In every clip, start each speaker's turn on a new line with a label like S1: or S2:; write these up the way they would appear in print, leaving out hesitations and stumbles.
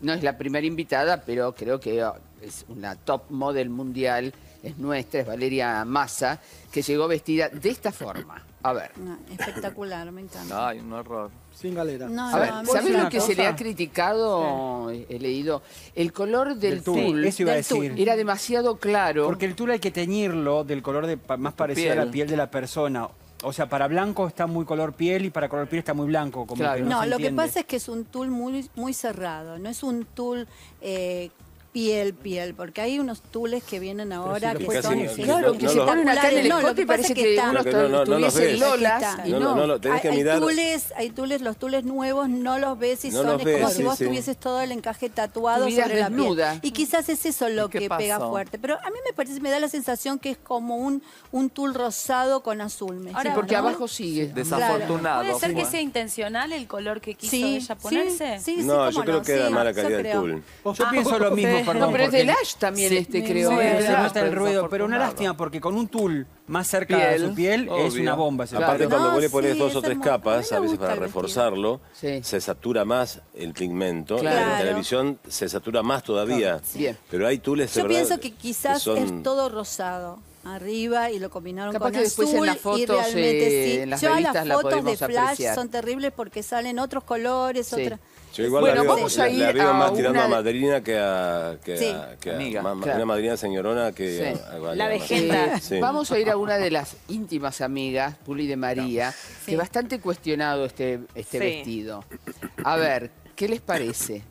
S1: no es la primera invitada, pero creo que es una top model mundial, es nuestra, es Valeria Massa, que llegó vestida de esta forma. A ver.
S2: No, espectacular, me encanta.
S3: Ay, un horror.
S4: Sin galera.
S2: No,
S1: A ver,
S2: no,
S1: ¿sabes
S2: es
S1: lo
S2: una
S1: que
S2: cosa?
S1: se le ha criticado? He leído. El color del tul
S5: Eso iba a
S2: del tul.
S5: decir.
S1: era demasiado claro.
S5: Porque el tul hay que teñirlo del color más parecido a la piel de la persona. O sea, para blanco está muy color piel y para color piel está muy blanco. Como
S1: Claro.
S5: que
S2: No,
S5: se
S2: lo que
S5: entiende.
S2: pasa es que es un tul muy cerrado, no es un tul piel, porque hay unos tules que vienen ahora que
S6: casi
S2: son
S6: no-
S1: Claro, que se ponen acá en el
S2: No, lo
S1: escote y
S2: que pasa
S1: parece
S2: es que
S1: que
S2: está-
S1: uno
S6: Pero que no los
S1: estuviese
S6: ves.
S1: lolas
S2: Aquí
S1: y
S2: está.
S1: no.
S6: tenés que
S2: hay
S6: mirar.
S2: los tules nuevos, no los ves y
S6: No
S2: son
S6: los
S2: es
S6: ves,
S2: como
S6: sí,
S2: si vos
S6: sí.
S2: tuvieses todo el encaje tatuado
S1: Estuvieras
S2: sobre la
S1: desnuda.
S2: piel. Y quizás es eso lo
S3: ¿Y qué
S2: que pega
S3: pasó?
S2: fuerte. Pero a mí me da la sensación que es como un tul rosado con azul. ¿me
S1: Sí,
S7: Ahora,
S1: porque
S7: ¿no?
S1: abajo sigue.
S3: Desafortunado.
S7: ¿Puede ser que
S3: fue.
S7: sea intencional el color que quiso
S2: Sí,
S7: ella ponerse?
S2: sí,
S6: No,
S2: cómo
S6: yo creo que era
S2: sí,
S6: mala
S2: yo
S6: calidad del
S2: creo.
S6: tul.
S5: Yo pienso lo mismo,
S2: Sí.
S5: perdón.
S1: No, pero es
S5: porque-
S1: de Lash también
S2: Sí,
S1: creo.
S2: sí,
S5: Se
S1: ¿verdad?
S5: nota el ruido, pero una
S3: desafortunado.
S5: lástima porque con un tul más cerca de
S3: Piel,
S5: su piel es
S3: obvio.
S5: una bomba. ese
S6: Aparte,
S5: tul.
S6: cuando
S2: No,
S6: vos le pones
S2: sí,
S6: 2 o
S2: es
S6: 3
S2: hermoso.
S6: capas,
S2: A
S6: a
S2: mí me
S6: veces
S2: gusta
S6: para
S2: el vestido.
S6: reforzarlo,
S1: Sí.
S6: se satura más el pigmento.
S1: Claro.
S6: En televisión se satura más todavía.
S1: Bien.
S6: Pero hay tules de
S2: Yo
S6: verdad
S2: pienso que quizás
S6: son-
S2: es todo rosado arriba y lo combinaron
S1: Capaz
S2: con
S1: que después
S2: azul
S1: en las
S2: y
S1: fotos,
S2: realmente sí.
S1: en las
S2: Yo
S1: revistas
S2: las
S1: la
S2: fotos de
S1: podemos
S2: Flash
S1: apreciar.
S2: son terribles porque salen otros colores,
S1: Sí.
S2: otra.
S6: Yo igual
S1: Bueno,
S6: la veo,
S1: vamos a ir
S6: la veo
S1: a
S6: más tirando
S1: una-
S6: a madrina que a...
S2: Sí.
S3: Amiga,
S6: Una madrina señorona que
S1: Sí.
S6: a Valeria
S7: La
S6: Massa.
S7: vejenta.
S6: Sí.
S1: Vamos a ir a una de las íntimas amigas, Puli de María, que
S2: Sí.
S1: bastante cuestionado este
S7: Sí.
S1: vestido. A ver, ¿qué les parece?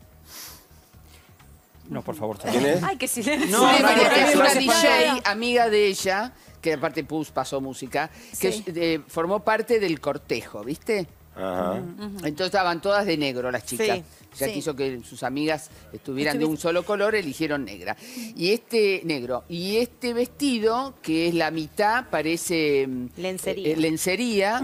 S5: No, por favor.
S6: ¿Quién es?
S7: Ay, qué silencio.
S5: No,
S1: Puli de
S5: no,
S1: María,
S5: no,
S1: que es
S5: no,
S1: una
S5: no,
S1: DJ, amiga de ella, que aparte pasó música, que
S2: Sí.
S1: formó parte del cortejo, ¿viste?
S6: Ajá.
S1: Entonces estaban todas de negro las chicas.
S7: Sí.
S1: Ya
S2: Sí.
S1: quiso que sus amigas estuvieran de un solo color, eligieron negra. Y negro. Y este vestido, que es la mitad, parece
S7: Lencería.
S1: lencería.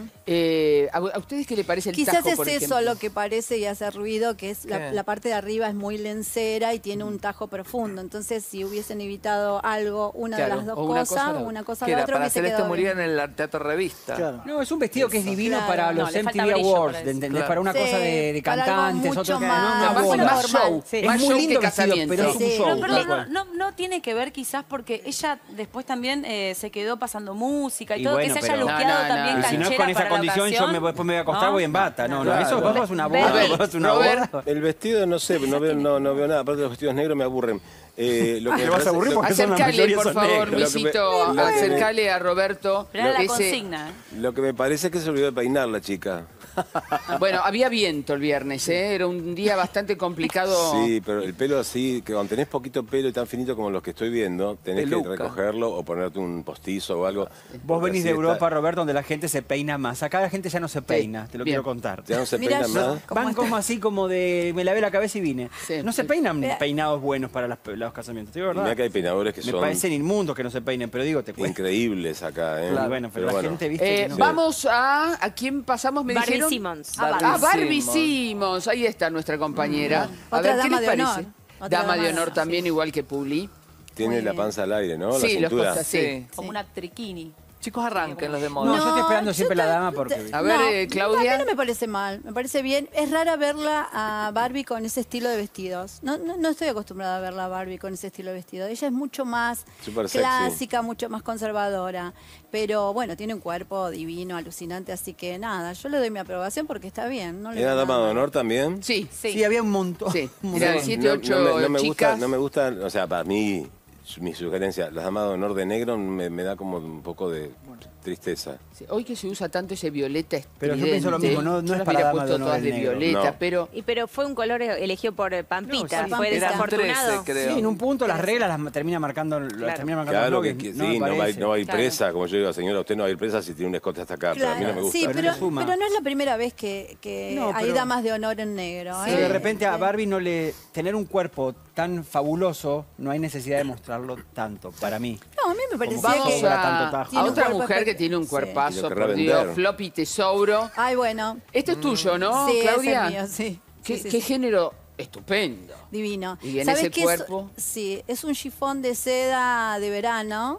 S1: ¿A ustedes qué le parece el
S2: Quizás
S1: tajo,
S2: es
S1: por
S2: eso
S1: ejemplo?
S2: lo que parece y hace ruido, que es
S3: ¿Qué?
S2: la parte de arriba es muy lencera y tiene un tajo profundo. Entonces, si hubiesen evitado algo, una
S1: Claro,
S2: de las dos
S1: o una
S2: cosas,
S1: cosa o la
S2: una cosa
S3: Que
S2: o la
S3: era
S2: otra,
S3: para
S2: hubiese
S3: Celeste
S2: quedado
S3: Murillo
S2: bien.
S3: en el Teatro Revista.
S4: Claro.
S5: No, es un vestido que es divino
S2: Claro.
S5: para
S7: No,
S5: los
S7: le falta
S5: MTV
S7: brillo
S5: Awards,
S7: para eso.
S5: ¿entendés?
S3: Claro.
S5: Para una cosa de
S2: para algo
S5: cantantes,
S2: mucho
S5: otro que
S2: más-
S5: no, una
S1: Más
S5: boda.
S1: más show.
S7: Sí.
S5: Es
S1: Más
S5: muy
S1: show
S5: lindo
S1: que
S5: vestido,
S1: casamiento.
S5: pero es un
S2: Sí.
S5: show.
S7: No, pero
S5: tal cual.
S7: no tiene que ver quizás porque ella después también se quedó pasando música y,
S5: Y
S7: todo,
S5: bueno,
S7: que se haya
S5: pero-
S7: luqueado
S1: No, no,
S7: también
S1: no.
S5: Y si no es
S7: canchera
S5: con esa
S7: para la
S5: condición, yo
S7: ocasión,
S5: después me voy a acostar,
S7: ¿no?
S5: voy en bata. No, no,
S7: Claro.
S5: eso es una
S7: Ve-
S5: boda.
S1: A ver,
S5: es una
S1: Robert,
S5: boda.
S6: El vestido, no sé, no veo nada. Aparte, los vestidos negros me aburren. Lo que
S4: ¿Te
S6: me
S4: vas a
S6: parece-
S4: aburrir?
S6: lo-
S4: Porque son la
S1: acércale,
S4: mayoría
S1: por
S4: son
S1: favor,
S4: negros.
S6: Lo que me-
S1: Luisito,
S6: lo que me-
S1: acércale a Roberto.
S7: Pero era la
S1: ese-
S7: consigna.
S6: Lo que me parece es que se olvidó de peinar la chica.
S1: Bueno, había viento el viernes, ¿eh? Era un día bastante complicado.
S6: Sí, pero el pelo así, que cuando tenés poquito pelo y tan finito como los que estoy viendo, tenés
S3: Peluca.
S6: que recogerlo o ponerte un postizo o algo.
S5: Vos
S6: porque
S5: venís
S6: así
S5: de Europa,
S6: está-
S5: Roberto, donde la gente se peina más. Acá la gente ya no se peina, te lo
S1: bien.
S5: quiero contar.
S6: Ya no se
S2: Mira,
S6: peina
S2: yo-
S6: más.
S2: ¿Cómo
S5: Van
S2: está?
S5: como así como de me lavé la cabeza y vine.
S1: Sí.
S5: No se peinan
S2: Mira.
S5: peinados buenos para los casamientos, ¿te digo verdad?
S6: Mirá que hay peinadores que
S5: Me
S6: son
S5: parecen inmundos que no se peinen, pero digo, te cuento.
S6: increíbles acá, ¿eh?
S5: Y bueno, pero la gente, viste, que no.
S1: Vamos a quién pasamos, me
S7: Barbie
S1: dijeron.
S7: Simmons.
S1: A Barbie Simmons, ahí está nuestra compañera. A
S2: Otra
S1: ver, ¿qué
S2: dama
S1: les
S2: de
S1: parece?
S2: honor. Otra
S1: Dama
S2: dama
S1: de
S2: de
S1: honor
S2: honor,
S1: también,
S2: sí.
S1: igual que Publi.
S6: Tiene
S2: Muy
S6: la
S2: bien.
S6: panza al aire, ¿no?
S1: Sí,
S6: la
S1: los
S6: cintura.
S1: costas, sí.
S7: Como una triquini.
S3: Chicos, arranquen los de moda.
S5: No, yo estoy esperando
S2: yo
S5: siempre la
S2: ta-
S5: dama porque...
S1: A ver,
S2: No,
S1: Claudia.
S2: A mí no me parece mal, me parece bien. Es rara verla a Barbie con ese estilo de vestidos. No estoy acostumbrada a verla a Barbie con ese estilo de vestido. Ella es mucho más
S6: Súper sexy.
S2: clásica, mucho más conservadora. Pero bueno, tiene un cuerpo divino, alucinante. Así que nada, yo le doy mi aprobación porque está bien. No le
S6: ¿Era
S2: veo
S6: dama
S2: nada
S6: de
S2: mal.
S6: honor también?
S1: Sí,
S5: Sí, había un montón.
S1: sí.
S5: un
S1: Mira,
S5: montón.
S1: 7, 8
S6: no me
S1: chicas.
S6: gusta, no me gusta, o sea, para mí, mi sugerencia, las damas de honor de negro me da como un poco de tristeza.
S1: Sí, hoy que se usa tanto ese violeta estridente.
S5: Pero yo pienso lo mismo, no
S1: yo
S5: es
S1: las
S5: para
S1: hubiera
S5: dama de
S1: puesto
S5: honor
S1: todas
S5: el
S1: de
S5: negro.
S1: violeta,
S6: No.
S1: pero...
S7: Pero fue un color elegido por Pampita,
S5: No, sí,
S7: fue
S2: Pampita.
S7: desafortunado.
S3: Eran 13, creo.
S5: Sí, en un punto las reglas las termina marcando, las termina marcando
S6: Claro,
S5: los
S6: que,
S5: bloques,
S6: sí,
S5: me
S6: no va,
S5: parece.
S6: no va a ir
S7: Claro.
S6: presa, como yo digo, señora, usted no va a ir presa si tiene un escote hasta acá, pero a mí no me gusta.
S2: Sí,
S5: Pero
S2: pero,
S5: le suma.
S2: pero no es la primera vez que
S5: No,
S2: hay
S5: pero-
S2: damas de honor en negro.
S5: Pero de repente a Barbie no le... Tener un cuerpo tan fabuloso, no hay necesidad de mostrarlo tanto, para mí.
S2: No, a mí me parecía
S1: Vamos
S2: que...
S5: sobra tanto tajo.
S1: a
S2: Tiene un
S1: otra
S2: cuerpo
S1: mujer que
S2: espe-
S1: tiene un
S2: sí.
S1: cuerpazo,
S6: Y lo
S1: por
S6: querrá
S1: Dios,
S6: vender.
S1: floppy tesouro.
S2: Ay, bueno.
S1: Este es tuyo, ¿no,
S2: Sí,
S1: Claudia?
S2: ese es mío, sí.
S1: ¿Qué,
S2: Sí,
S1: qué
S2: sí.
S1: género estupendo?
S2: Divino.
S1: Y en
S2: ¿Sabes
S1: ese
S2: qué
S1: cuerpo.
S2: sí, es un chifón de seda de verano.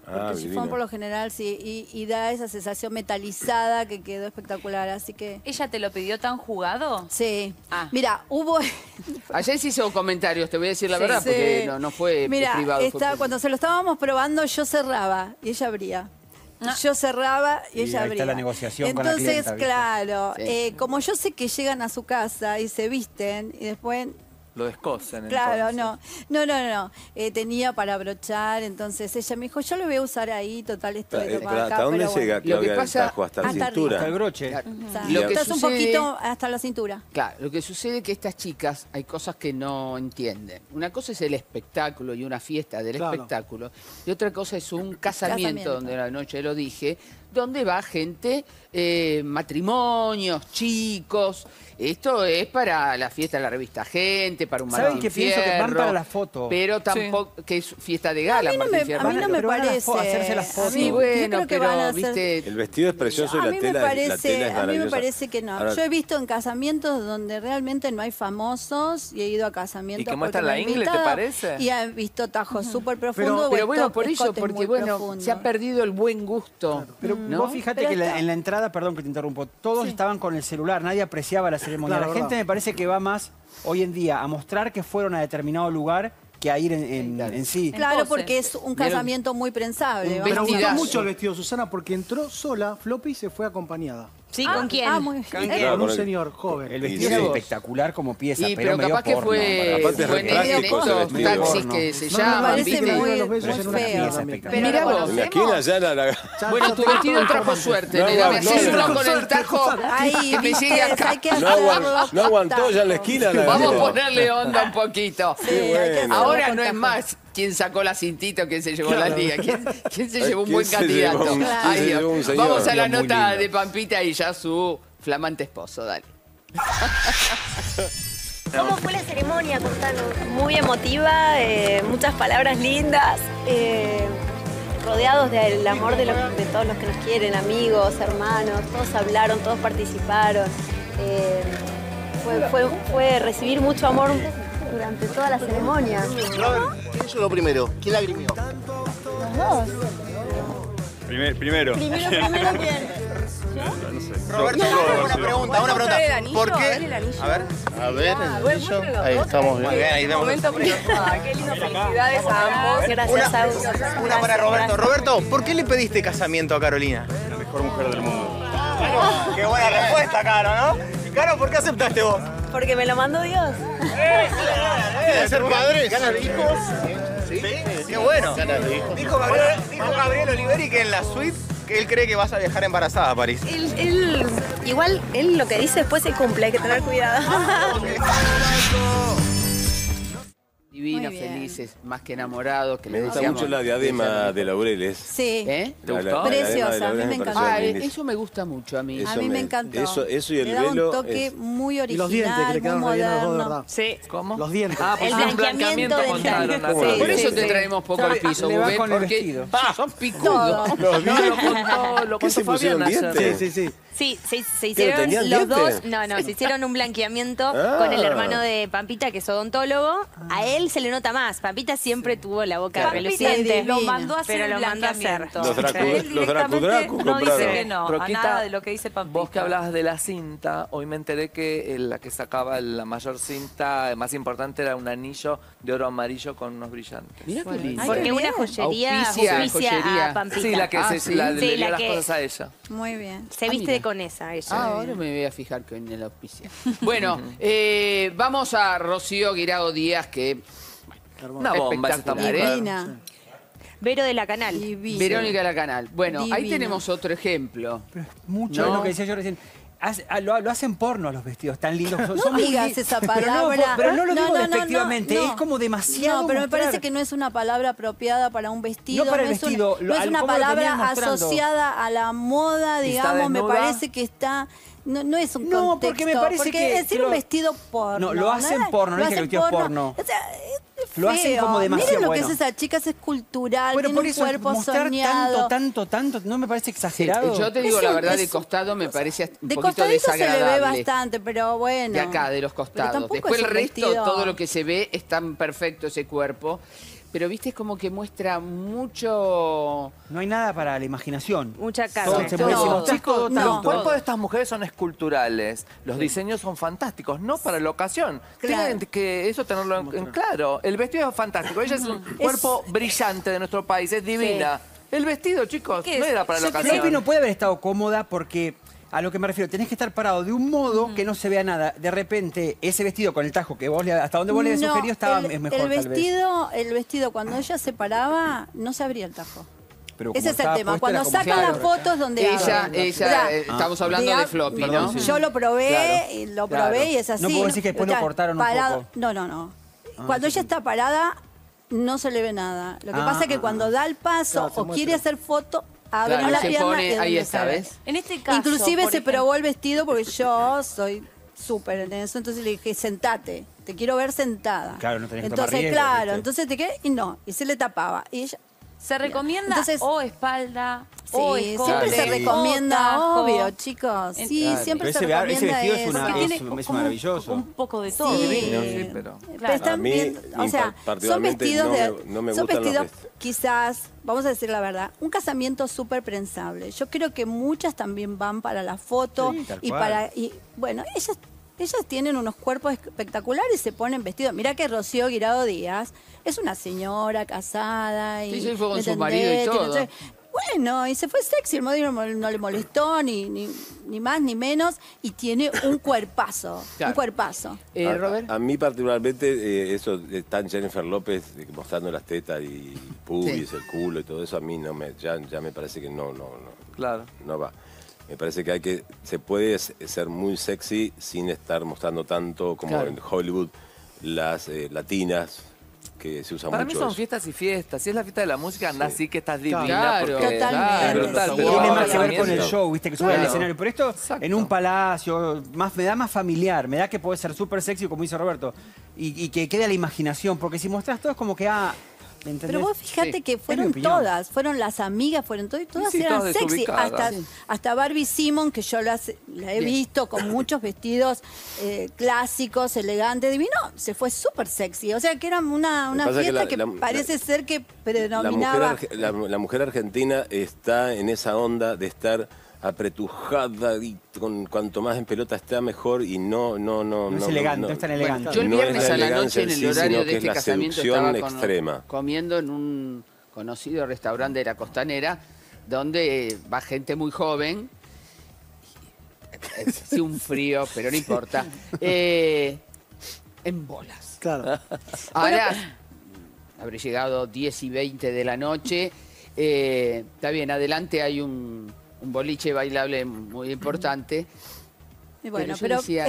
S2: Porque el chifón por lo general sí, y da esa sensación metalizada que quedó espectacular, así que...
S7: ¿Ella te lo pidió tan jugado?
S2: Sí.
S7: Ah.
S2: Mira, hubo...
S1: Ayer se hizo comentarios, te voy a decir la verdad,
S2: Sí.
S1: porque no fue
S2: Mira,
S1: privado. Fue
S2: cuando se lo estábamos probando, yo cerraba y ella abría. Yo cerraba y ella
S5: ahí
S2: abría.
S5: está la negociación con la
S2: Entonces,
S5: clienta, ¿viste?
S2: claro,
S1: Sí.
S2: como yo sé que llegan a su casa y se visten y después...
S3: Lo descosen.
S2: Claro,
S3: entonces.
S2: no. Tenía para abrochar, entonces ella me dijo, yo lo voy a usar ahí, total, esto de tomar acá.
S6: ¿Hasta dónde
S2: pero
S6: llega,
S1: Lo que
S6: Claudia, el
S1: pasa-
S6: tajo? ¿Hasta la
S2: hasta
S6: cintura?
S5: Hasta el broche.
S1: Claro.
S2: O sea,
S1: Lo que
S2: estás un
S1: sucede-
S2: poquito hasta la cintura.
S1: Claro, lo que sucede es que estas chicas hay cosas que no entienden. Una cosa es el espectáculo y una fiesta del espectáculo, y otra cosa es un casamiento, donde la noche lo dije, donde va gente, matrimonios, chicos. Esto es para la fiesta de la revista Gente, para un
S5: ¿Saben
S1: Martín
S5: qué pienso? Que van
S1: Fierro,
S5: para la foto.
S1: Pero tampoco, que es fiesta de gala,
S2: A mí no
S1: Martín
S2: me,
S1: Fierro.
S2: a mí no me
S5: Pero van a
S2: parece.
S5: hacerse las fotos.
S2: A mí,
S1: Sí,
S2: yo
S1: bueno,
S2: creo que van a
S1: pero,
S2: hacer...
S1: viste,
S6: El vestido es precioso y
S2: A
S6: la
S2: mí
S6: tela,
S2: me
S6: la
S2: parece,
S6: tela es
S2: a mí me
S6: maravillosa.
S2: parece que no.
S6: Ahora,
S2: Yo he visto en casamientos donde realmente no hay famosos y he ido a casamientos
S3: ¿Y que
S2: porque
S3: muestran
S2: me
S3: la
S2: han
S3: ingle, te
S2: invitado
S3: parece?
S2: Y he visto tajos súper profundos.
S1: pero bueno, por eso, porque bueno, se ha perdido el buen gusto.
S5: Pero
S1: ¿no?
S5: vos fíjate
S2: Pero
S5: que
S2: está-
S5: en la entrada, perdón que te interrumpo, todos estaban con el celular, nadie apreciaba la ceremonia.
S4: Claro,
S5: la gente
S4: verdad.
S5: me parece que va más hoy en día a mostrar que fueron a determinado lugar que a ir en sí.
S2: Claro,
S7: pose.
S2: porque es un casamiento muy prensable.
S1: un
S2: vamos
S4: Pero
S2: a
S4: gustó
S1: vestidazo.
S4: mucho el vestido, Susana, porque entró sola, Floppy, y se fue acompañada.
S8: Sí, ¿con quién?
S2: Ah, muy bien.
S6: Claro,
S4: Con un
S6: porque-
S4: señor joven.
S5: El
S6: Y
S5: vestido
S6: sí.
S5: es espectacular como pieza,
S1: Sí,
S5: pero
S1: pero
S5: medio
S1: capaz que
S5: porno.
S1: fue,
S6: Aparte es
S1: fue
S6: re
S1: en
S6: práctico ese
S1: estos
S6: vestido.
S1: taxis
S5: Porno.
S1: que se
S4: No, me
S1: llaman,
S2: parece
S1: ¿viste?
S2: muy-
S4: Uno de los besos
S2: muy
S4: en una
S2: feo.
S4: esquina
S5: Pieza
S4: también.
S5: espectacular.
S1: Mirá vos.
S6: En la esquina ya la...
S4: Ya
S1: Bueno, tu vestido trajo suerte,
S6: No,
S1: nena.
S6: no,
S1: Me
S6: no,
S1: hacés
S6: no.
S1: uno con el tajo
S2: Ahí,
S1: que me llegue
S2: viste,
S1: acá.
S2: hay que
S6: No,
S2: hacerlo.
S6: no aguantó ya en la esquina. La
S1: Vamos a
S6: verdad.
S1: ponerle onda un poquito.
S2: Sí, hay que hacerlo
S1: Ahora
S2: con
S1: no es
S2: tajo.
S1: más quién sacó la cintita o quién se llevó la liga. ¿Quién se llevó un
S6: ¿Quién
S1: buen
S6: se
S1: candidato?
S6: llevó un-
S2: Claro.
S6: quién se
S1: Ay,
S6: llevó un
S1: Dios.
S6: señor?
S1: Vamos a la
S6: Muy
S1: nota
S6: lindo.
S1: de Pampita y ya su flamante esposo. Dale.
S8: ¿Cómo fue la ceremonia? Contanos. Muy emotiva, muchas palabras lindas, rodeados del amor de todos los que nos quieren, amigos, hermanos, todos hablaron, todos participaron. Fue recibir mucho amor durante toda la ceremonia.
S9: ¿Quién llegó primero? ¿Quién lagrimió?
S10: Primero.
S8: Primero quién.
S9: Roberto, una pregunta. ¿Por qué? A ver, el anillo. Ahí estamos bien. Muy bien, ahí vemos.
S8: Qué lindo, felicidades a ambos. Gracias a vos.
S9: Una para Roberto. Roberto, ¿por qué le pediste casamiento a Carolina?
S10: La mejor mujer del mundo.
S9: Qué buena respuesta, Caro, ¿no? Caro, ¿por qué aceptaste vos?
S8: Porque me lo mandó Dios.
S9: ¿Quieres ser padre? ¿Ganas de hijos? ¿Sí? Qué bueno. ¿Ganas de hijos? Dijo Gabriel Oliveri que en la suite que él cree que vas a viajar embarazada a París.
S8: Igual, él lo que dice después se cumple, hay que tener cuidado.
S1: Divinos,
S2: Muy bien.
S1: felices, más que enamorados. Que
S6: Me
S1: les
S6: gusta
S1: decíamos.
S6: mucho la diadema de Laureles.
S2: Sí.
S1: ¿Eh?
S3: ¿Te gustó?
S6: La diadema de
S2: Preciosa, a mí
S6: Laureles
S2: me
S6: pareció
S2: encantó.
S1: Ah,
S6: lindísima.
S1: eso me gusta mucho a mí.
S2: A mí me encantó.
S6: Eso y el
S2: Le da
S6: velo
S2: un toque
S6: es-
S2: muy
S4: Y los dientes que
S2: original,
S4: le
S2: muy
S4: quedaron re bien a los dos, de
S2: moderno.
S4: verdad.
S7: Sí.
S3: ¿Cómo?
S4: Los dientes.
S3: Ah, pues
S8: El
S3: un
S8: blanqueamiento
S3: blanqueamiento
S8: dental.
S3: contaron.
S6: Sí.
S1: Por eso
S2: Sí,
S1: te
S2: sí.
S1: traemos poco al piso,
S5: Le va
S1: Rubén,
S5: con el
S1: porque
S5: vestido.
S1: son picudos.
S2: Todo.
S3: No, lo
S6: ¿Qué se
S3: contó
S6: pusieron
S3: Fabián ayer.
S6: dientes?
S4: Sí.
S8: Sí, se
S6: ¿Pero
S8: hicieron
S6: tenían
S8: los
S6: dientes?
S8: dos. No, se hicieron un blanqueamiento
S6: Ah.
S8: con el hermano de Pampita, que es odontólogo. A él se le nota más. Pampita siempre tuvo la boca
S1: Claro.
S8: reluciente.
S7: Lo mandó a hacer
S8: pero
S7: el
S8: lo mandó a hacer.
S7: blanqueamiento.
S6: Los Dracu-
S7: Él
S6: los
S7: directamente
S6: Dracu
S7: no dice
S6: compraron.
S7: que no,
S3: Pero,
S7: a
S3: Quita,
S7: nada de lo que dice Pampita.
S3: Vos que hablabas de la cinta, hoy me enteré que la que sacaba la mayor cinta más importante era un anillo de oro amarillo con unos brillantes.
S1: Mirá qué lindo.
S2: Ay,
S8: Porque
S2: qué
S8: una
S2: bien.
S8: joyería
S1: Auspicia,
S8: auspicia
S1: joyería.
S8: a Pampita.
S3: Sí, la que
S1: Ah,
S3: se
S1: ¿sí?
S3: le
S8: Sí,
S3: dio
S8: la
S3: las
S8: que-
S3: cosas a ella.
S2: Muy bien.
S8: Se viste
S1: mira.
S8: de con esa ella.
S1: Ah, ahora me voy a fijar que en el auspicio. Bueno, vamos a Rocío Guirao Díaz, que
S3: Una bomba esta
S1: espectacular,
S3: mujer.
S2: Divina.
S8: Vero de la Canal.
S2: Divina.
S1: Verónica La Canal. Bueno, ahí
S2: Divina.
S1: tenemos otro ejemplo.
S5: Mucho
S1: No.
S5: de lo que decía yo recién. Lo hacen porno los vestidos tan lindos. Son
S2: No
S5: muy
S2: digas
S5: li-
S2: esa
S5: Pero no,
S2: palabra.
S5: pero no lo
S2: No,
S5: digo
S2: no, no,
S5: despectivamente,
S2: no.
S5: es como demasiado.
S2: No, pero me
S5: mostrar.
S2: parece que no es una palabra apropiada para un vestido.
S5: No para el
S2: es un-
S5: vestido,
S2: no es
S5: al
S2: una
S5: cómo lo
S2: palabra
S5: venían mostrando.
S2: asociada a la moda,
S3: ¿Y está
S2: digamos. Me
S3: desnuda?
S2: parece que está... No es un
S5: No,
S2: contexto.
S5: porque me parece
S2: porque
S5: que
S2: decir
S5: lo-
S2: un vestido porno.
S5: No, lo hacen porno, no
S2: lo
S5: dije que
S2: hacen
S5: el vestido porno.
S2: O sea, es
S5: Lo hacen
S2: feo.
S5: como demasiado
S2: Miren lo
S5: bueno.
S2: que es esa chica, es escultural,
S5: Pero
S2: tiene
S5: por
S2: un
S5: eso
S2: cuerpo
S5: mostrar
S2: soñado.
S5: tanto, no me parece
S1: Sí,
S5: exagerado.
S1: yo te digo la
S2: Es un-
S1: verdad,
S2: es
S1: de
S2: un-
S1: costado me parece un
S2: De
S1: poquito
S2: costadito se le ve
S1: desagradable.
S2: bastante, pero bueno.
S1: De acá, de los
S2: Pero
S1: costados.
S2: tampoco
S1: Después
S2: es
S1: el
S2: un
S1: resto,
S2: vestido-
S1: todo lo que se ve es tan perfecto ese cuerpo. pero viste, es como que muestra mucho...
S5: No hay nada para la imaginación.
S11: Mucha
S5: Todo
S11: carne.
S5: se mueve, si mostrás todo
S3: Los
S5: tanto.
S3: cuerpos de estas mujeres son esculturales. Los diseños son fantásticos, no para la ocasión. Tienen que eso tenerlo en claro. El vestido es fantástico. Ella es un cuerpo brillante de nuestro país, es divina. El vestido, chicos, no era para la ocasión.
S5: Floppy no puede haber estado cómoda porque, a lo que me refiero, tenés que estar parado de un modo que no se vea nada. De repente, ese vestido con el tajo que vos hasta donde vos le habías sugerido estaba mejor,
S2: el vestido, cuando ella se paraba, no se abría el tajo.
S5: Pero
S2: ese es el tema. Cuando sacan las fotos donde
S1: estamos hablando de Floppy, ¿no?
S2: Yo lo probé, y es así.
S5: No puedo decir que después lo cortaron un poco.
S2: No. Cuando ella está parada, no se le ve nada. Lo que pasa es que cuando da el paso o quiere hacer foto, abre la pierna
S1: ahí está, ¿ves?
S7: En este caso,
S2: inclusive se probó el vestido porque yo soy súper en eso, entonces le dije, sentate, te quiero ver sentada.
S5: Claro, no tenés que
S2: entonces,
S5: tomar riesgo,
S2: claro,
S5: ¿viste?
S2: entonces te quedé y no, y se le tapaba. Y ella,
S7: se recomienda o espalda
S2: o siempre se recomienda, obvio, chicos. Sí, siempre se recomienda
S5: ese vestido
S2: eso.
S5: es maravilloso.
S7: Un poco de todo.
S2: Sí,
S3: pero
S2: están bien, o sea, son vestidos son vestidos quizás, vamos a decir la verdad, un casamiento súper prensable. Yo creo que muchas también van para la foto y bueno, ellas tienen unos cuerpos espectaculares y se ponen vestidos. Mirá que Rocío Guirao Díaz es una señora casada. Y,
S1: sí, fue con su marido y todo.
S2: Bueno, y se fue sexy, el marido no le molestó, ni más ni menos, y tiene un cuerpazo, un cuerpazo.
S1: Robert.
S6: A mí particularmente, eso está Jennifer López mostrando las tetas y pubis, el culo y todo eso, a mí ya me parece que no va. Me parece que se puede ser muy sexy sin estar mostrando tanto como en Hollywood las latinas que se usan mucho.
S3: Para mí son fiestas y fiestas. Si es la fiesta de la música, anda así que estás divina.
S1: Claro,
S2: totalmente.
S5: Tiene más que ver con el show, viste, que sube al escenario. Pero esto en un palacio, me da más familiar, me da que puede ser súper sexy, como dice Roberto, y que quede a la imaginación, porque si mostrás todo es como que,
S2: pero vos fijate que fueron todas, fueron las amigas, fueron todas, y todas eran sexy. Hasta Barbie Simon, que yo la he visto con muchos vestidos clásicos, elegantes, divino, se fue súper sexy. O sea que era una fiesta que parece ser que predominaba.
S6: La mujer argentina está en esa onda de estar apretujada y con cuanto más en pelota está mejor y no
S5: es elegante, no es tan elegante.
S1: Yo el viernes a la noche en el horario de este casamiento estaba comiendo en un conocido restaurante de la Costanera donde va gente muy joven, sí, un frío, pero no importa, en bolas.
S4: Claro.
S1: Ahora habré llegado 10 y 20 de la noche, está bien, adelante hay un boliche bailable muy importante.
S2: Bueno, pero yo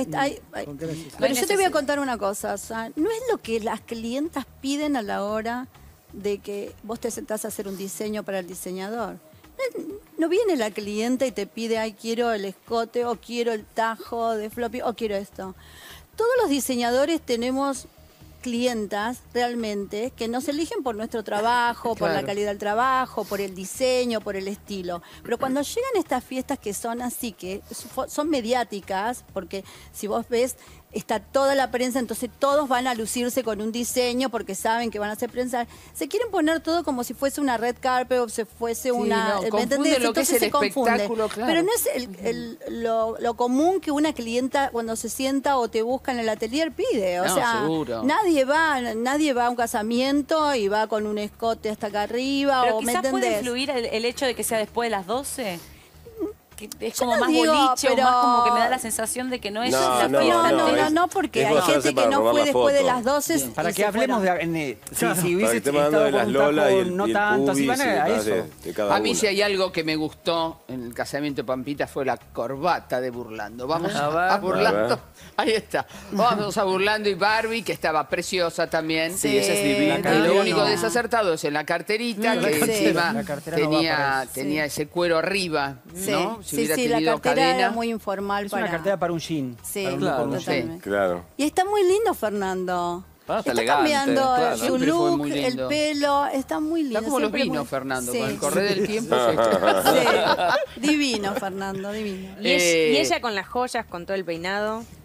S2: te voy a contar una cosa. O sea, no es lo que las clientas piden a la hora de que vos te sentás a hacer un diseño para el diseñador. No viene la clienta y te pide, ay, quiero el escote, o quiero el tajo de Floppy, o quiero esto. Todos los diseñadores tenemos clientas realmente que nos eligen por nuestro trabajo, por la calidad del trabajo, por el diseño, por el estilo. Pero cuando llegan estas fiestas que son así, que son mediáticas, porque si vos ves, está toda la prensa, entonces todos van a lucirse con un diseño porque saben que van a hacer prensa. Se quieren poner todo como si fuese una red carpet o si fuese una...
S1: ¿me entendés? Entonces se confunde. Claro.
S2: Pero no es lo común que una clienta cuando se sienta o te busca en el atelier pide. O sea,
S1: seguro.
S2: Nadie va a un casamiento y va con un escote hasta acá arriba.
S7: Pero
S2: o,
S7: quizás puede influir el hecho de que sea después de las 12. Que es como más boliche, o más como que me da la sensación de que no es la fiesta.
S2: No, porque hay gente que no fue después de las 12.
S5: Para que hablemos si hubiese
S6: estado
S5: de las Lola y no tanto, si van a eso.
S1: A mí si hay algo que me gustó en el casamiento de Pampita fue la corbata de Burlando. Vamos a Burlando. Ahí está. Vamos a Burlando y Barbie, que estaba preciosa también.
S3: Sí, ella es divina.
S1: Y lo único desacertado es en la carterita, que encima tenía ese cuero arriba, ¿no?
S2: Sí, la cartera era muy informal.
S5: Es una cartera para un jean.
S2: Sí,
S6: claro.
S2: Y está muy lindo, Fernando.
S3: Está
S2: cambiando su look, el pelo, está muy lindo.
S1: Está como los vinos, Fernando, con el correr del tiempo.
S2: Divino, Fernando, divino.
S11: Y ella con las joyas, con todo el peinado.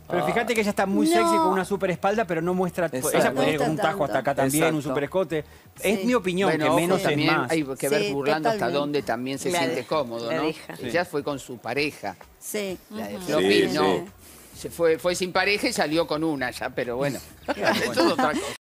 S5: Pero fíjate que ella está muy sexy con una super espalda, pero no muestra... Ella puede ir con un tajo hasta acá también, un super escote. Es mi opinión, que menos es más.
S1: Hay que ver burlando hasta dónde también se siente cómodo, ¿no? Ella fue con su pareja.
S2: Sí.
S1: La de Floppy no. Se fue sin pareja y salió con una ya, pero bueno. Eso es otra cosa.